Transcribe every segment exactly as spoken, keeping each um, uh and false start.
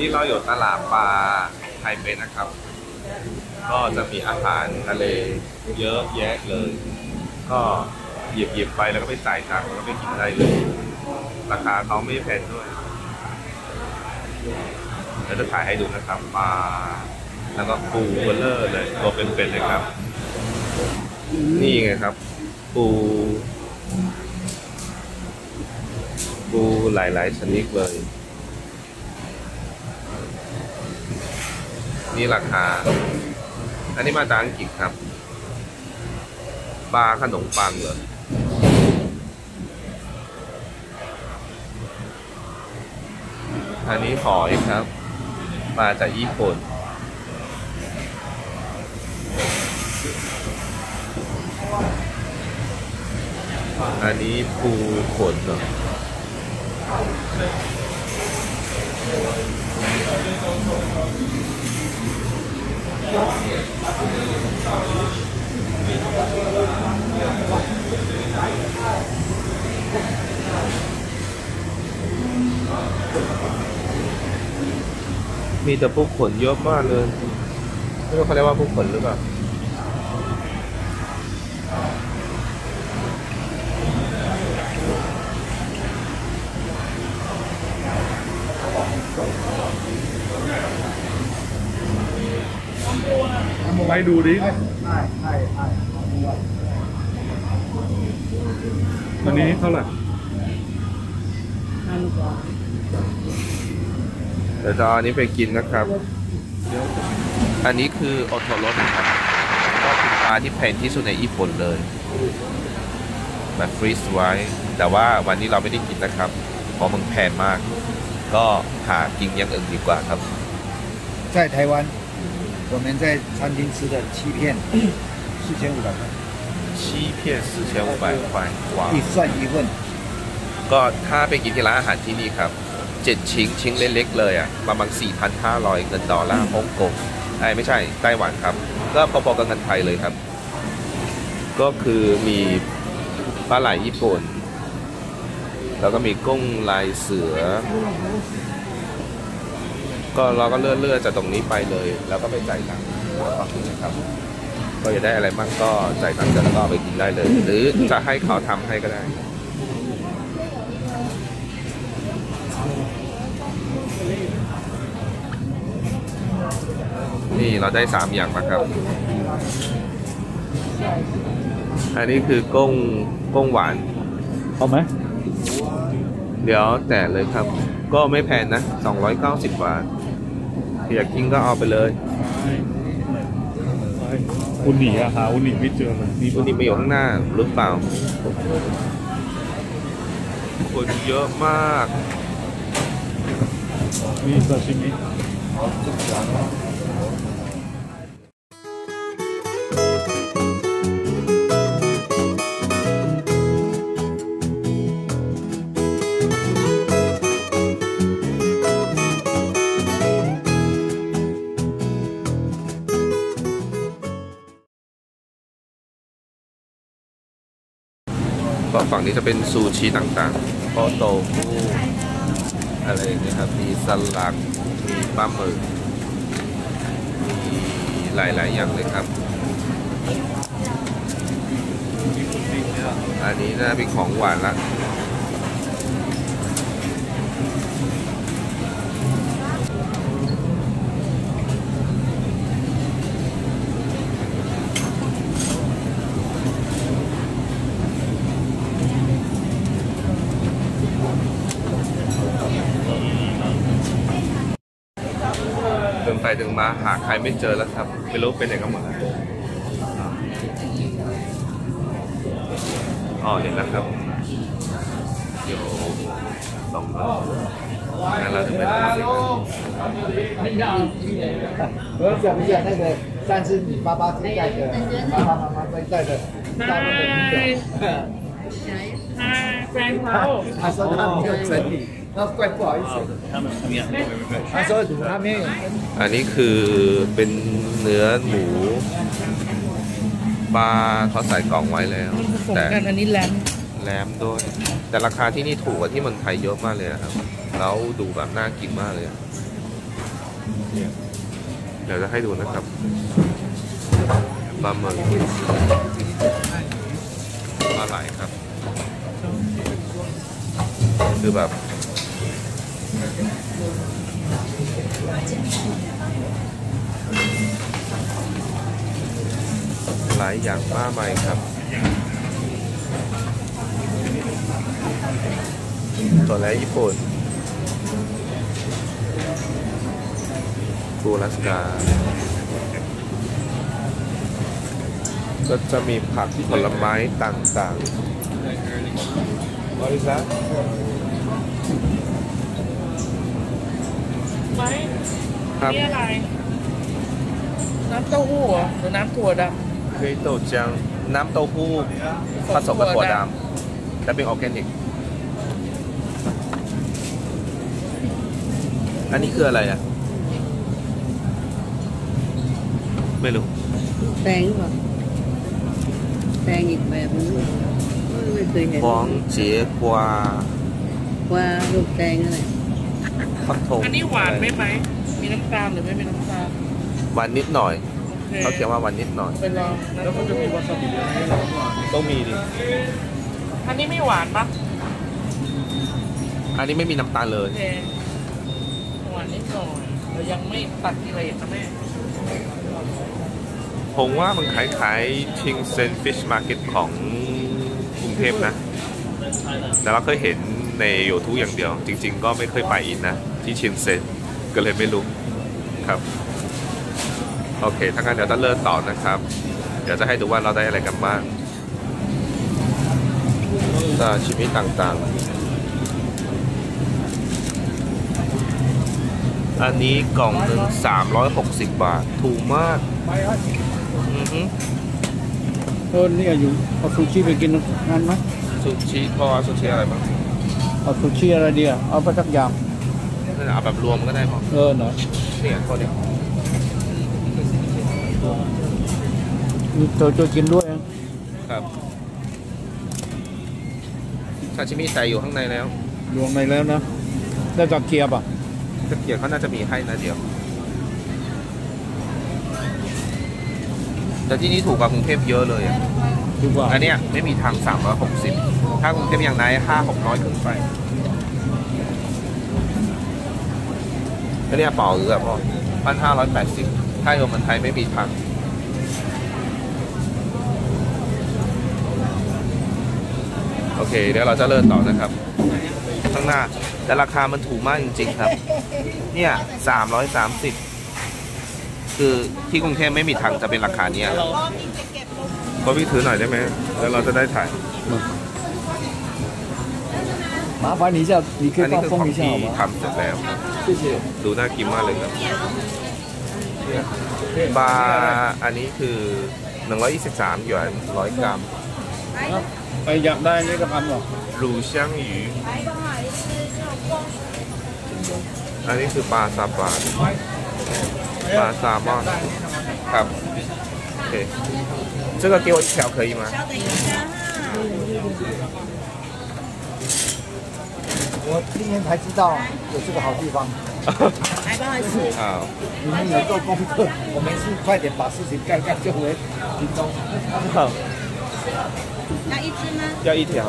นี่เราอยู่ตลาดปลาไทเปนะครับก็จะมีอาหารทะเลเยอะแยะเลยก็หยิบหยิบไปแล้วก็ไปจ่ายตังค์แล้วก็ไปกินได้เลยราคาเขาไม่แพงด้วยเดี๋ยวจะถ่ายให้ดูนะครับปลาแล้วก็ปูเบลเลอร์เลยตัวเป็นๆเลยครับนี่ไงครับปูปูหลายๆชนิดเลยนี่ราคาอันนี้มาจากอังกฤษครับปลาขนมปังเลยอันนี้หอยครับมาจากญี่ปุ่นอันนี้ปูขนเนาะมีแต่ปูขนเยอะมากเลยไม่รู้เขาเรียกว่าปูขนหรือเปล่าไปดูดิอันนี้เท่าไหร่เดี๋ยวจะเอาอันนี้ไปกินนะครับอันนี้คือโอโทโร่นะครับก็เป็นปลาที่แพงที่สุดในญี่ปุ่นเลยแบบฟรีซไว้แต่ว่าวันนี้เราไม่ได้กินนะครับเพราะมันแพงมากก็หากินอย่างอื่นดีกว่าครับ在台湾我们在餐厅吃的七片四千五百块七片四千五百块哇一算一份ก็ถ้าไปกินที่ร้านอาหารที่นี่ครับเจ็ดชิ้นชิ้นเล็กๆเลยอ่ะประมาณ สี่พันห้าร้อย เงินดอลลาร์ฮ่องกงไอ้ไม่ใช่ไต้หวันครับก็พอๆกับเงินไทยเลยครับก็คือมีปลาไหลญี่ปุ่นแล้วก็มีกุ้งลายเสือก็เราก็เลื่อนเลื่อนจากตรงนี้ไปเลยแล้วก็ไปจ่ายตังค์ฝั่งนี้นะครับก็จะได้อะไรบ้างก็จ่ายตังค์แล้วก็ไปกินได้เลยหรือจะให้เขาทำให้ก็ได้นี่เราได้สามอย่างมาครับอันนี้คือกุ้งกุ้งหวานเอาไหมเดี๋ยวแต่เลยครับก็ไม่แพงนะสองร้อยเก้าสิบบาทอยากกินก็เอาไปเลยอุนิอะหาอุนิไม่เจอเลยนี่อุนิไปอยู่ข้างหน้าหรือเปล่าคนเยอะมากมีซาชิมิก็ฝั่งนี้จะเป็นซูชิต่างๆก็โตฟูอะไรอย่างเงี้ยครับมีสลัดมีปลาหมึกมีหลายๆอย่างเลยครับอันนี้น่าเป็นของหวานละเดินไปเดินมาหาใครไม่เจอแล้วครับไม่รู้เป็นไหนกันหมดอ๋อเห็นแล้วครับเดี๋ยวสองรอบงั้นเราจะไปร้านนี้我讲一下那个上次你爸爸在的爸爸妈妈在的大陆的朋友แฟนเขา他说他没有整理那怪不好意思他说他没有อันนี้คือเป็นเนื้อหมูปลาเขาใส่กล่องไว้แล้วแต่อันนี้แหลมแหลมด้วยแต่ราคาที่นี่ถูกกว่าที่เมืองไทยเยอะมากเลยครับแล้วดูแบบน่ากินมากเลยเนี่ยเดี๋ยวจะให้ดูนะครับปลาหมึกปลาไหลครับคือแบบหลายอย่างมากมายครับตัวแรกญี่ปุ่นกูรัสกาก็จะมีผักผลไม้ต่างๆบริษัทไหมครับนี่อะไร น้ำเต้าหู้เหรอหรือน้ำถั่วดเคยโตจังน้ำเต้าหู้ผสมกับถั่วดำและเป็นออร์แกนิก อันนี้คืออะไรอ่ะ ไม่รู้แตงหรือเปล่าแตงอีกแบบนึงไม่เคยเห็นฟองเจี๋ยกว่าว่าลูกแตงอะไรฟักทองำอันนี้หวานไหมไหม มีน้ำตาลหรือไม่มีน้ำตาลหวานนิดหน่อยโอเคเขาเขียนว่าหวานนิดหน่อยไปลองนะแล้วก็จะมีวาซาบิให้เราด้วยต้องมีดิอันนี้ไม่หวานปะอันนี้ไม่มีน้ำตาลเลโอย เคหวานนิดหน่อยเรายังไม่ตัดกิเลสนะแม่ผมว่ามันคล้ายๆชิงเซนฟิชมาร์เก็ตของกรุงเทพนะ แต่เราเคยเห็นในโยทูอย่างเดียว จริงๆ ก็ไม่เคยไปอินนะ ที่ชิงเซนก็เลยไม่รู้ครับ โอเค ถ้างั้นเดี๋ยวจะเริ่มต่อนะครับ เดี๋ยวจะให้ดูว่าเราได้อะไรกันบ้างซาชิมิต่างๆ อันนี้กล่องหนึ่งสามร้อยหกสิบบาท ถูกมาก อือฮึเออเนี่ยอยู่เอาซูชิไปกินนั่นไหมซูชิพอซูชิอะไรบ้างเอาซูชิอะไรดีอ่ะเอาไปสักอย่างเอาแบบรวมก็ได้พอเออหน่อยเนี่ยคนเนี้ยมีตัวตัวกินด้วยอ่ะครับซาชิมิใส่อยู่ข้างในแล้วรวมในแล้วนะได้ตะเกียบอ่ะตะเกียบเขาน่าจะมีให้นะเดี๋ยว แต่ที่นี่ถูกกว่ากรุงเทพเยอะเลยอ่ะดีกว่าอันเนี้ยไม่มีทางสามร้อยหกสิบถ้ากรุงเทพอย่างไรห้าหกร้อยขึ้นไปอันเนี้ยเป่าหรือแบบพันห้าร้อยแปดสิบถ้าอยู่เมืองไทยไม่มีทางโอเค เดี๋ยวเราจะเริ่มต่อนะครับ ข้างหน้าแต่ราคามันถูกมากจริงๆครับ เนี่ยสามร้อยสามสิบคือที่กรุงเทพไม่มีทางจะเป็นราคาเนี้ยก็พี่ถือหน่อยได้ไหมแล้วเราจะได้ถ่าย麻烦你一下你可อั以นนี้放คือของ风一下ที่好吗ทำเสร็จแล้วครับ谢谢ดูน่ากินมากเลยครับปลาอันนี้คือหนึ่งร้อยยี่สิบสามหยวนร้อยกรัมไปอยากได้นี่ก็พันหรอหรูเชียงหยูอันนี้คือปลาซาบะปลาแซลมอนครับโอเค这个给我一条可以吗？ 我今年才知道有这个好地方来不好意思， 好， 你们有做功课我们是快点把事情干干就回屏东好， 要一只吗？ 要一条。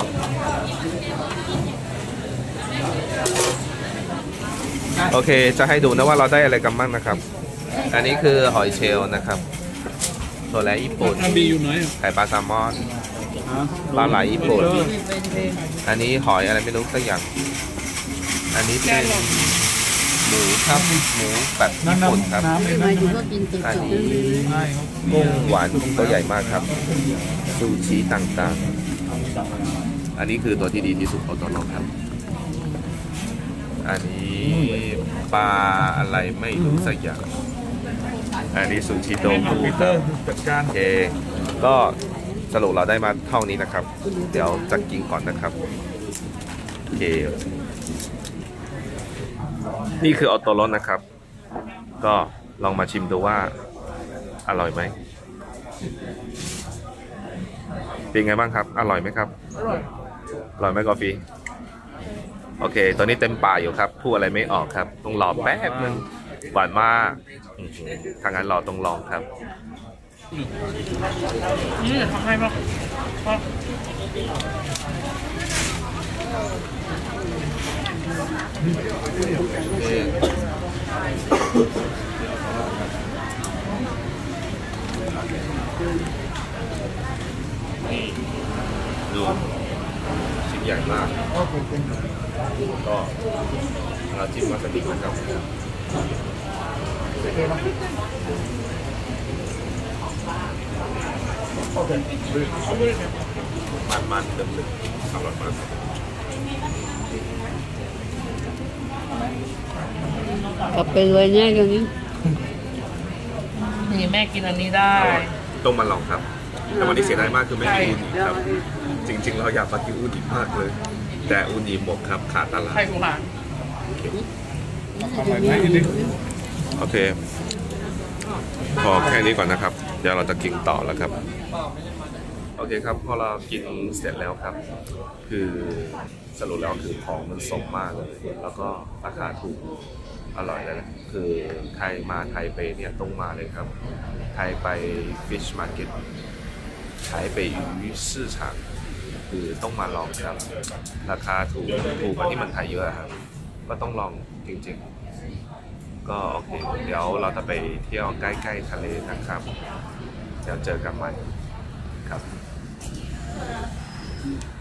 โอเค จะให้ดูนะว่าเราได้อะไรกันบ้างนะครับ อันนี้คือหอยเชลล์นะครับตัวแรกญี่ปุ่นอันบีอยู่ไหนอ่ะไข่ปลาแซลมอนฮะปลาไหลญี่ปุ่นเอออันนี้หอยอะไรไม่รู้สักอย่าง อันนี้เป็นหมูครับ หมูแบบนั่นญี่ปุ่นครับน้ำน้ำเลยหนะมายถึงว่ากินสอันดๆนี้ใช่ครับกุ้งหวานตัวใหญ่มากครับ ซูชิต่างๆ อันนี้คือตัวที่ดีที่สุดของตัวน้องครับ อันนี้ปลาอะไรไม่รู้สักอย่าง อันนี้ซูชิโดคอมกุพิวคเตอรับร์จัดการโอเค ก็สรุปเราได้มาเท่านี้นะครับ เดี๋ยวจะกินก่อนนะครับ โอเค นี่คือออโตโรสนะครับ ก็ลองมาชิมดูว่าอร่อยไหม เป็นไงบ้างครับ อร่อยไหมครับอร่อยอร่อยไหมกาแฟโอเค ตอนนี้เต็มป่ากอยู่ครับ พูดอะไรไม่ออกครับ ต้องรอแป๊บนึงหวานมากอื้อหือทางนั้นเราต้องลองครับนี่ทำให้ป่ะป่ะนี่ดูชิ้นใหญ่มากก็เราจิ้มวาซาบินะครับ มันมันๆเดิมๆอร่อยมากกลับไปรวยแน่ตรงนี้นี่แม่กินอันนี้ได้อร่อยต้องมาลองครับ แต่วันนี้เสียดายมากคือไม่มีอูนิครับ จริง ๆ เราอยากมากินอูนิมากเลย แต่อูนิหมดครับขาดตลาดไข่กุหลาบโอเค พอแค่นี้ก่อนนะครับ เดี๋ยวเราจะกินต่อแล้วครับ โอเคครับ พอเรากินเสร็จแล้วครับ คือสรุปแล้วคือของมันสมมากเลย แล้วก็ราคาถูกอร่อยเลยนะคือใครมาไทเปเนี่ยต้องมาเลยครับ ไทไป Fish Market ไทไป鱼市场คือต้องมาลองครับ ราคาถูกถูกกว่าที่เมันไทยเยอะครับ ก็ต้องลองจริงๆ ก็โอเค เดี๋ยวเราจะไปเที่ยวใกล้ๆทะเลนะครับ เดี๋ยวเจอกันใหม่ครับ